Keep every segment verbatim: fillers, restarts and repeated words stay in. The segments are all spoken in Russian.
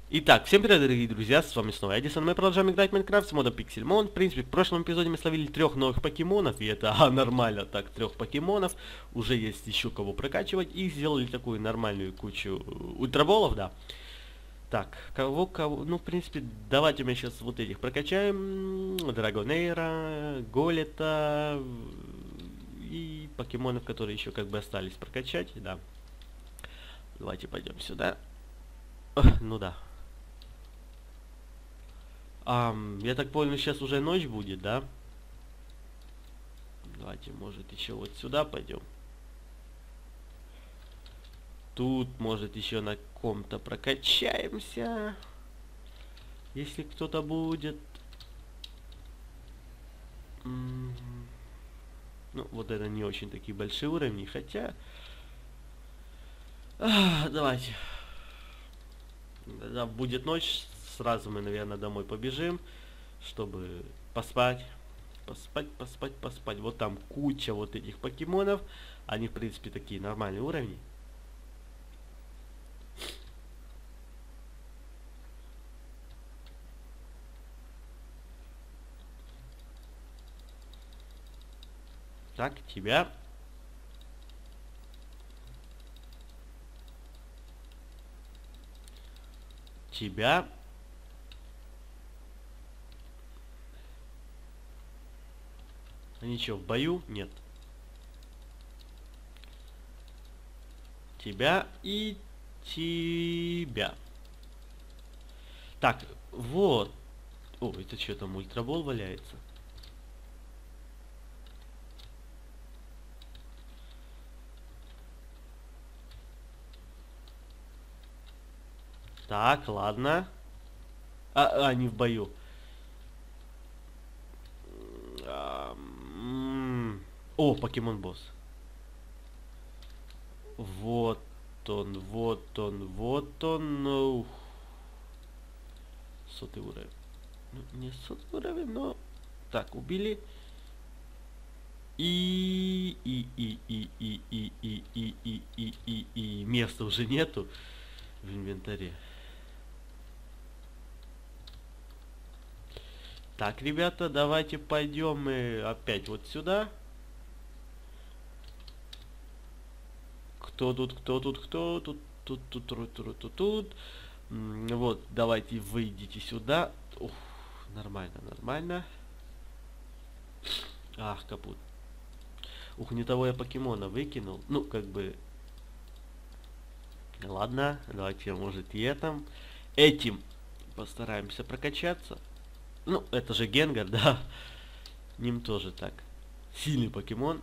Итак, всем привет, дорогие друзья, с вами снова Эдисон. Мы продолжаем играть в Майнкрафт с модом Pixelmon. В принципе, в прошлом эпизоде мы словили трех новых покемонов, и это а, нормально так, трех покемонов. Уже есть еще кого прокачивать, и сделали такую нормальную кучу ультраболов, да. Так, кого, кого, ну, в принципе, давайте мы сейчас вот этих прокачаем. Драгонейра, Голета и покемонов, которые еще как бы остались прокачать, да. Давайте пойдем сюда. Ох, ну да. Um, я так понял, сейчас уже ночь будет, да? Давайте, может, еще вот сюда пойдем. Тут, может, еще на ком-то прокачаемся. Если кто-то будет. Mm-hmm. Ну, вот это не очень такие большие уровни, хотя... А, давайте. Когда будет ночь, сразу мы, наверное, домой побежим, чтобы поспать. Поспать, поспать, поспать. Вот там куча вот этих покемонов. Они, в принципе, такие нормальные уровни. Так, тебя. Тебя. Они что, в бою? Нет. Тебя и тебя. Так, вот. О, это что там, ультрабол валяется? Так, ладно. А, а, не в бою. А, О, покемон босс. Вот он, вот он, вот он. Ух. Сотый уровень. Ну, не сотый уровень, но... Так, убили. И... И... И... И... И... И... И... И... И... И... И... И... Места уже нету в инвентаре. Так, ребята, давайте пойдем мы опять вот сюда. Кто тут, кто тут, кто тут, тут, тут, тут, тут, тут, тут. Вот, давайте выйдите сюда. Ух, нормально, нормально. Ах, капут. Ух, не того я покемона выкинул. Ну, как бы... Ладно, давайте, может, и этим. Этим постараемся прокачаться. Ну, это же Генгар, да. Ним тоже так. Сильный покемон.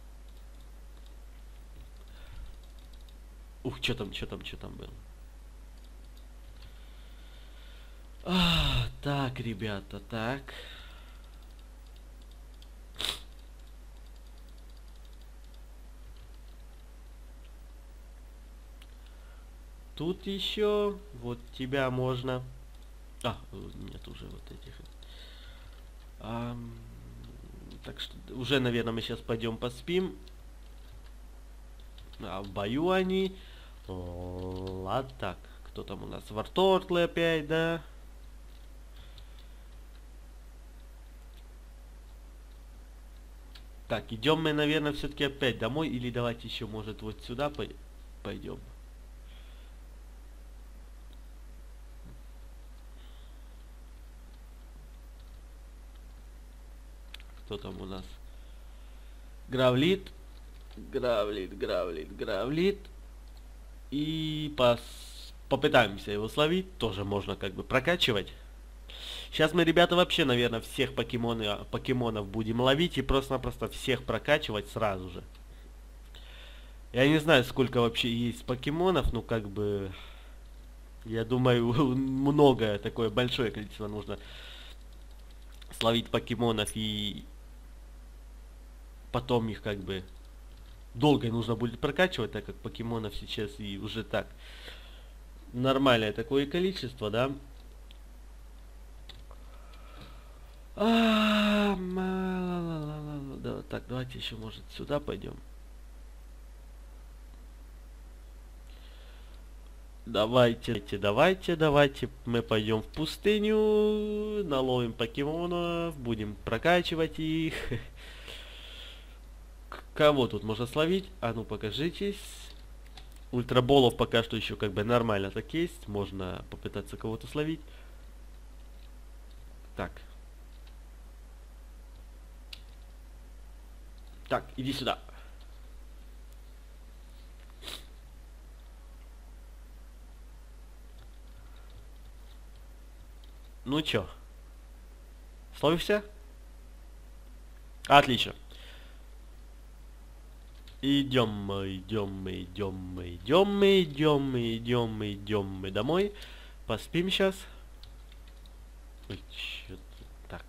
Ух, что там, что там, что там было? А, так, ребята, так. Тут еще вот тебя можно... А, нет уже вот этих. А, так что уже, наверное, мы сейчас пойдем поспим. А в бою они... Ладно, так. Кто там у нас? Вартортлы опять, да? Так, идем мы, наверное, все-таки опять домой. Или давайте еще, может, вот сюда пойдем. Кто там у нас? Гравлит. Гравлит, гравлит, гравлит. И пос... попытаемся его словить. Тоже можно как бы прокачивать. Сейчас мы, ребята, вообще, наверное, всех покемоны, покемонов будем ловить и просто-напросто всех прокачивать сразу же. Я не знаю, сколько вообще есть покемонов, ну как бы... Я думаю, многое, такое большое количество нужно словить покемонов, и потом их как бы долго нужно будет прокачивать, так как покемонов сейчас и уже так нормальное такое количество, да. А, да, так, давайте еще, может, сюда пойдем. Давайте, давайте, давайте, давайте. Мы пойдем в пустыню, наловим покемонов, будем прокачивать их. Кого тут можно словить? А ну покажитесь. Ультраболов пока что еще как бы нормально так есть. Можно попытаться кого-то словить. Так. Так, иди сюда. Ну чё? Словишься? Отлично. Идем мы, идем мы, идем мы, идем мы, идем мы, идем мы, идем мы домой. Поспим сейчас. Ой, чё тут так.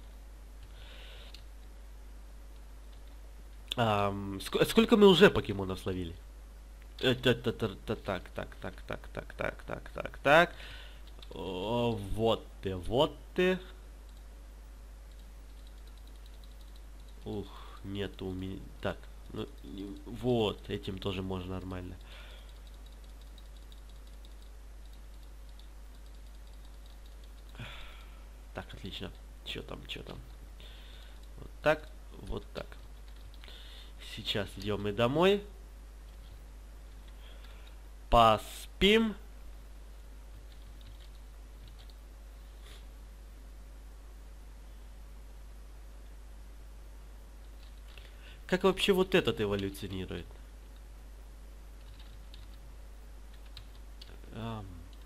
Ам, ск сколько мы уже покемонов словили? Это, это, это, это, так, так, так, так, так, так, так, так, так. О, вот ты, вот ты. Ух, нету у меня. Так, ну, вот, этим тоже можно нормально. Так, отлично. Чё там, чё там? Вот так, вот так. Сейчас идем мы домой. Поспим. Как вообще вот этот эволюционирует? Ам.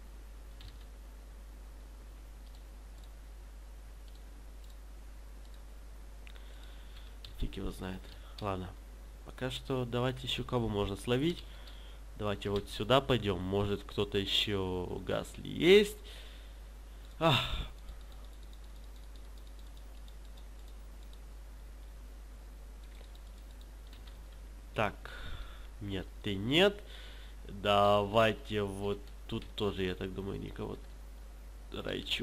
Фиг его знает. Ладно. Пока что давайте еще кого можно словить. Давайте вот сюда пойдем. Может кто-то еще Гасли есть. Ах. Так. Нет, ты нет. Давайте вот тут тоже, я так думаю, никого. Райчу.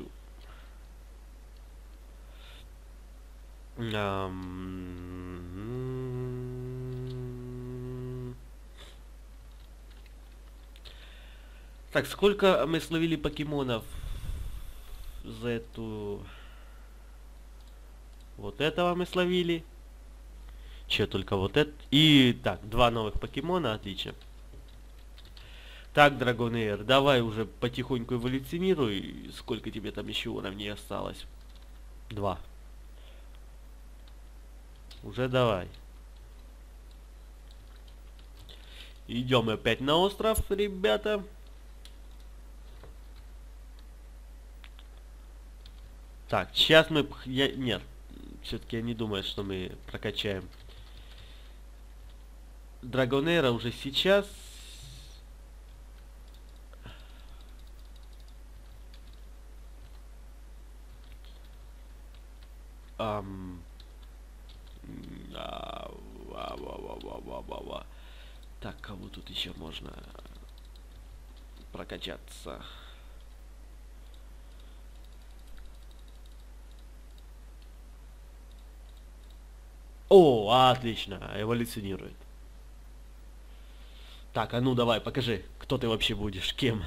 Ам... Так, сколько мы словили покемонов за эту... Вот этого мы словили. Че, только вот это. И так, два новых покемона, отлично. Так, Драгонэйр, давай уже потихоньку эволюционируй. Сколько тебе там еще уровней осталось? Два. Уже давай. Идем опять на остров, ребята. Так, сейчас мы... Я... Нет, все-таки я не думаю, что мы прокачаем Драгонэйра уже сейчас. Ам... А, ва, ва, ва, ва, ва, ва, ва. Так, кого тут еще можно прокачаться? О, отлично, эволюционирует. Так, а ну давай, покажи, кто ты вообще будешь, кем?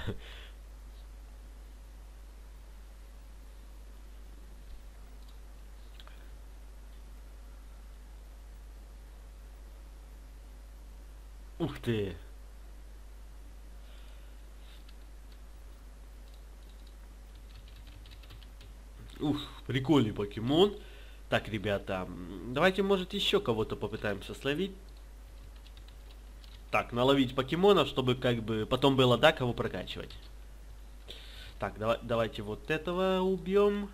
Ух ты. Ух, прикольный покемон. Так, ребята, давайте, может, еще кого-то попытаемся словить. Так, наловить покемонов, чтобы как бы потом было, да, кого прокачивать. Так, давай, давайте вот этого убьем.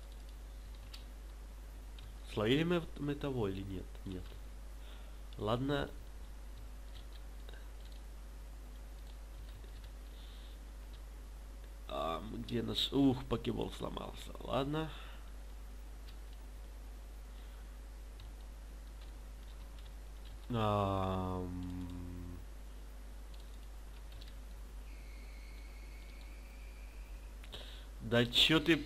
Словили мы, мы того или нет? Нет. Ладно. А, где наш... Ух, покебол сломался. Ладно. А... Да чё ты...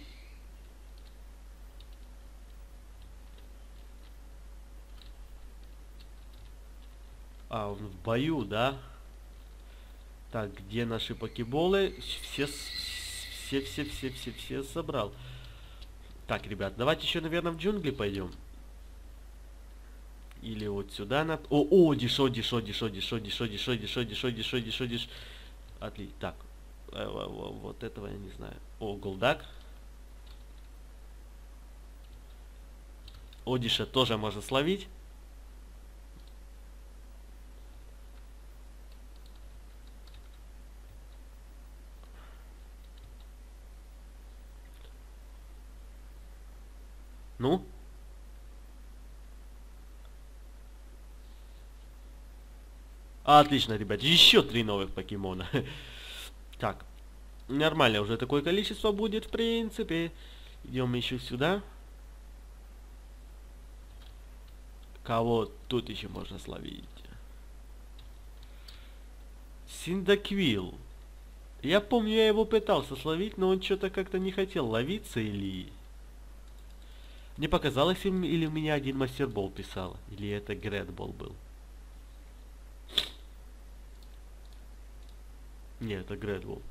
А, он в бою, да? Так, где наши покеболы? Все, все, все, все, все, все собрал. Так, ребят, давайте еще, наверное, в джунгли пойдем. Или вот сюда на... О, одиш, одиш, одиш, одиш, одиш, одиш, одиш, одиш, одиш, одиш, одиш. Отлично. Так, вот этого я не знаю. О, голдак. Одиша тоже можно словить. Ну? Отлично, ребят. Еще три новых покемона. Так. Нормально уже такое количество будет, в принципе. Идем еще сюда. Кого тут еще можно словить? Синдаквил. Я помню, я его пытался словить, но он что-то как-то не хотел ловиться или... Мне показалось, или у меня один мастербол писал, или это Гредбол был. Нет, это Гредбол.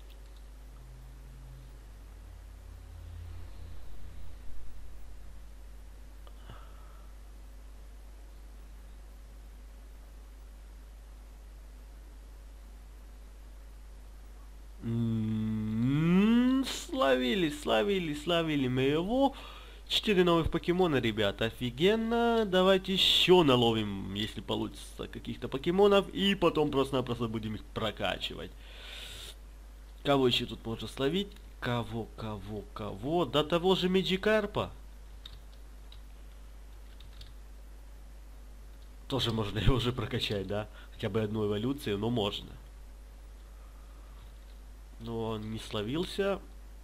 Словили, словили, словили мы его. Четыре новых покемона, ребята, офигенно. Давайте еще наловим, если получится, каких-то покемонов. И потом просто-напросто будем их прокачивать. Кого еще тут можно словить? Кого, кого, кого? До того же Меджикарпа. Тоже можно его уже прокачать, да? Хотя бы одну эволюцию, но можно. Но он не словился.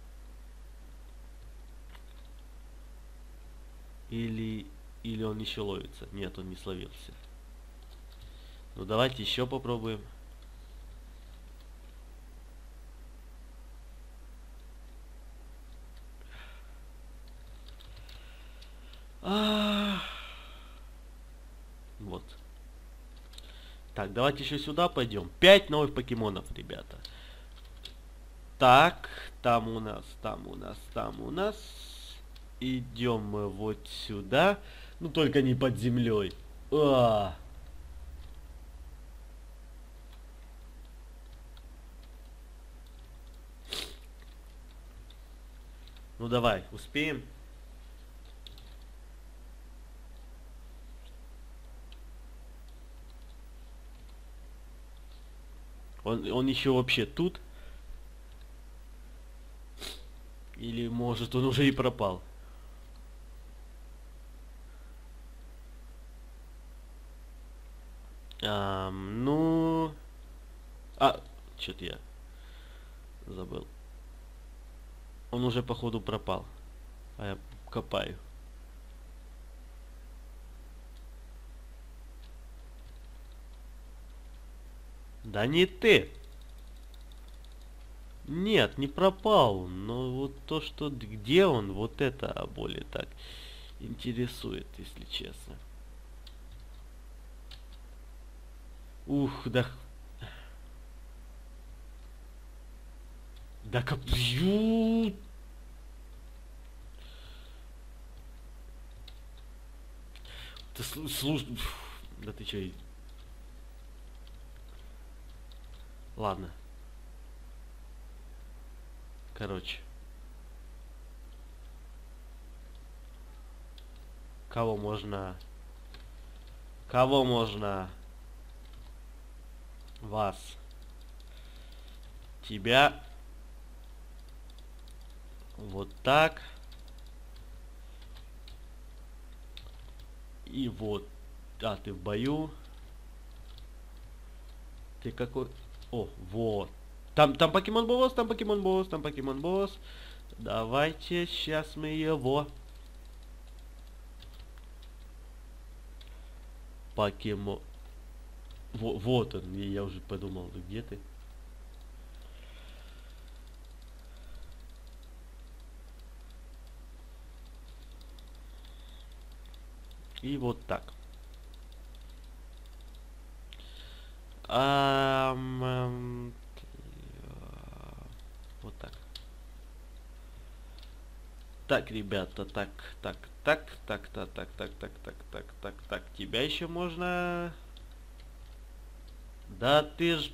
Или, или он еще ловится? Нет, он не словился. Ну давайте еще попробуем. А-а-а. Вот. Так, давайте еще сюда пойдем. Пять новых покемонов, ребята. Так, там у нас, там у нас, там у нас. Идем мы вот сюда. Ну только не под землей. А! Ну давай, успеем. Он, он еще вообще тут? Или может он уже и пропал? А, ну... А, что-то я забыл. Он уже походу пропал. А я копаю. Да не ты! Нет, не пропал. Но вот то, что где он, вот это более так интересует, если честно. Ух, да... Да как... Ю... Ты слушай... Да ты чё... Ладно. Короче. Кого можно... Кого можно... Вас. Тебя. Вот так. И вот. А, ты в бою. Ты какой... О, вот. Там, там покемон босс, там покемон босс, там покемон босс. Давайте, сейчас мы его... Покемон... Во, вот он, я уже подумал, где ты? И вот так. Ам, ам, Так, ребята, так, так, так, так, так, так, так, так, так, так, так, так, тебя еще можно... Да ты ж...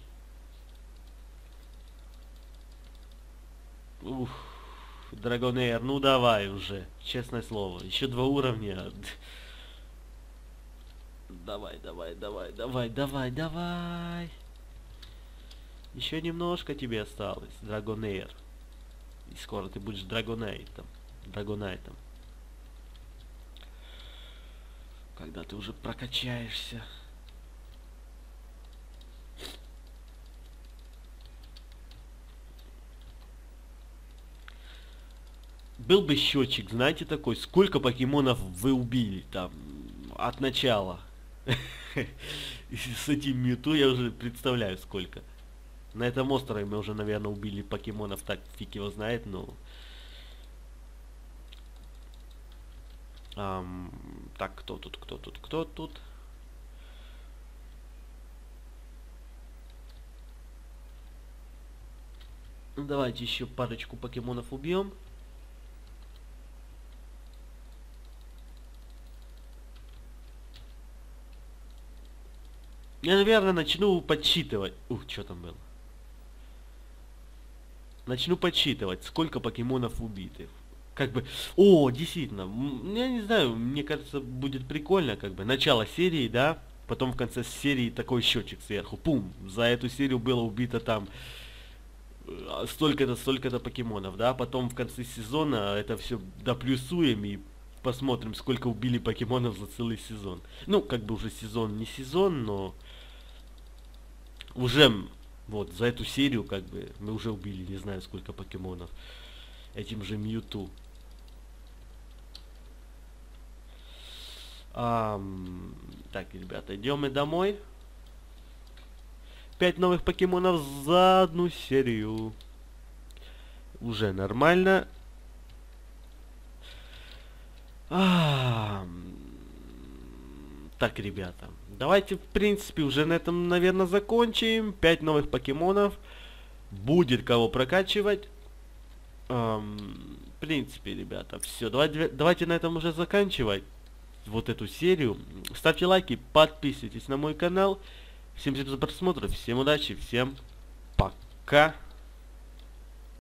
Ух, Драгонейр, ну давай уже, честное слово, еще два уровня. Давай, давай, давай, давай, давай, давай. Еще немножко тебе осталось, Драгонейр. И скоро ты будешь Драгонейтом. Драгонайтом. Когда ты уже прокачаешься. Был бы счетчик, знаете, такой, сколько покемонов вы убили там от начала. С этим Мьюту я уже представляю сколько. На этом острове мы уже, наверное, убили покемонов, так фиг его знает, но... Ам, так, кто тут, кто тут, кто тут? Ну, давайте еще парочку покемонов убьем. Я, наверное, начну подсчитывать. Ух, что там было? Начну подсчитывать, сколько покемонов убитых. Как бы... О, действительно, я не знаю, мне кажется, будет прикольно, как бы, начало серии, да, потом в конце серии такой счетчик сверху, пум, за эту серию было убито там столько-то, столько-то покемонов, да, потом в конце сезона это все доплюсуем и посмотрим, сколько убили покемонов за целый сезон. Ну, как бы уже сезон не сезон, но уже вот за эту серию, как бы, мы уже убили не знаю сколько покемонов этим же Мьюту. А, так, ребята, идем мы домой. Пять новых покемонов за одну серию. Уже нормально. А, так, ребята, давайте, в принципе, уже на этом, наверное, закончим. Пять новых покемонов. Будет кого прокачивать. Эм, в принципе, ребята, все. Давайте, давайте на этом уже заканчивать вот эту серию. Ставьте лайки, подписывайтесь на мой канал. Всем спасибо за просмотр, всем удачи, всем пока.